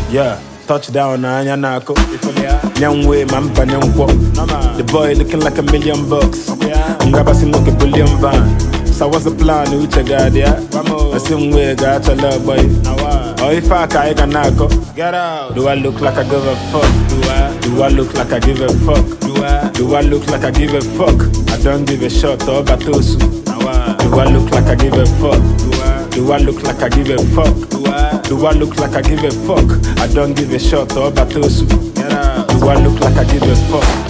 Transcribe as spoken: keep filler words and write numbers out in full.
Yeah, touchdown na anya nako. Young way, man, Panyampo. The boy looking like a million bucks. Ngaba simoke billion van. So what's the plan? Which I got yeah? I same way, got a love boy. Oh, if I can nako, get out. Do I look like I give a fuck? Do I? Do I look like I give a fuck? Do I? Do I look like I give a fuck? I don't give a shot or batosu. Do I look like I give a fuck? Do I? Do I look like I give a fuck? Do I? Do I look like I give a fuck? I don't give a shot or batosu. Do I look like I give a fuck?